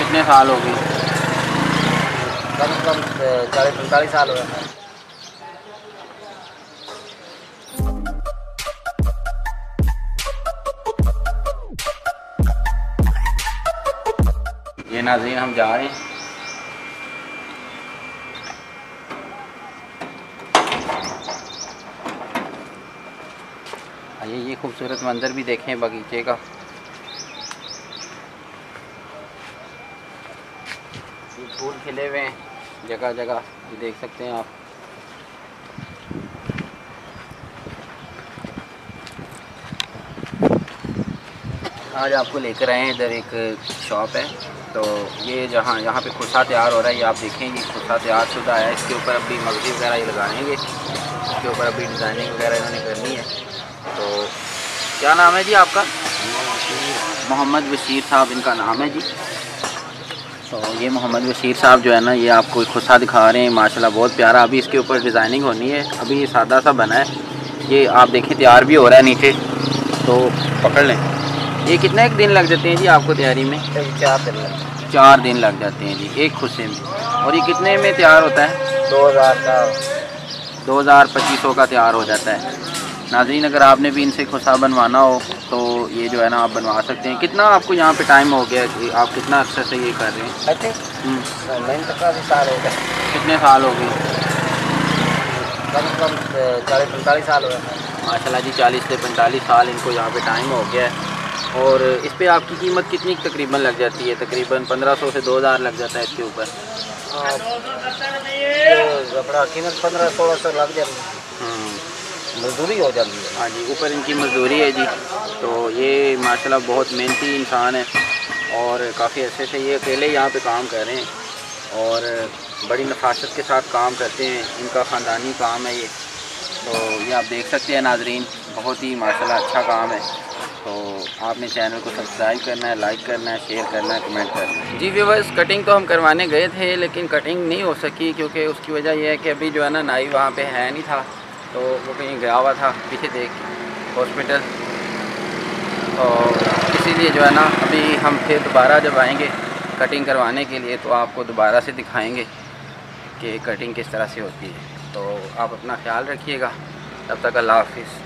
कितने साल हो गए? कम से कम 40-45 साल हो गए। ये नाज़रीन हम जा रहे हैं। आइए ये खूबसूरत मंजर भी देखें बगीचे का। ये फूल खिले हुए हैं जगह जगह, ये देख सकते हैं आप। आज आपको लेकर आए हैं, इधर एक शॉप है। तो ये यहाँ पे खुसा तैयार हो रहा है, ये आप देखेंगे खुसा तैयार शुदा है। इसके ऊपर अभी मगजी वगैरह ये लगाएंगे, इसके ऊपर अभी डिज़ाइनिंग वगैरह इन्होंने करनी है। तो क्या नाम है जी आपका? मोहम्मद बशीर साहब इनका नाम है जी। तो ये मोहम्मद बशीर साहब जो है ना, ये आपको खुसा दिखा रहे हैं, माशाल्लाह बहुत प्यारा। अभी इसके ऊपर डिज़ाइनिंग होनी है, अभी ये सादा सा बना है। ये आप देखें तैयार भी हो रहा है नीचे, तो पकड़ लें। ये कितने एक दिन लग जाते हैं जी आपको तैयारी में? 4 दिन लगते हैं। 4 दिन लग जाते हैं जी एक खुसे में। और ये कितने में तैयार होता है? 2000 का 2000-2500 का तैयार हो जाता है। नाज़रीन अगर आपने भी इनसे खुसा बनवाना हो तो ये जो है ना आप बनवा सकते हैं। कितना आपको यहाँ पे टाइम हो गया कि आप कितना अरसे से ये कर रहे हैं? आई थिंक मेहनत का भी साल हो गए। कितने साल हो गए? कम से कम 40-45 साल हो गए। माशाल्लाह जी 40 से 45 साल इनको यहाँ पे टाइम हो गया है। और इस पे आपकी कीमत कितनी तकरीबन लग जाती है? तकरीबन 1500 से 2000 लग जाता है इसके ऊपर। कपड़ा कीमत 1500-1600 लग जाती है, मजदूरी हो जाती है। हाँ जी, ऊपर इनकी मजदूरी है जी। तो ये माशाल्लाह बहुत मेहनती इंसान है और काफ़ी अच्छे से ये अकेले यहाँ पे काम कर रहे हैं और बड़ी नफासत के साथ काम करते हैं। इनका ख़ानदानी काम है ये। तो ये आप देख सकते हैं नाज़रीन, बहुत ही माशाल्लाह अच्छा काम है। तो आपने चैनल को सब्सक्राइब करना है, लाइक करना है, शेयर करना है, कमेंट करना है। जी व्यूअर्स, कटिंग तो हम करवाने गए थे लेकिन कटिंग नहीं हो सकी, क्योंकि उसकी वजह यह है कि अभी जो है ना नाई वहाँ पे है नहीं था, तो वो कहीं गया हुआ था पीछे देख हॉस्पिटल। और इसीलिए जो है ना अभी हम फिर दोबारा जब आएंगे कटिंग करवाने के लिए तो आपको दोबारा से दिखाएंगे कि कटिंग किस तरह से होती है। तो आप अपना ख्याल रखिएगा, तब तक अल्लाह हाफिज़।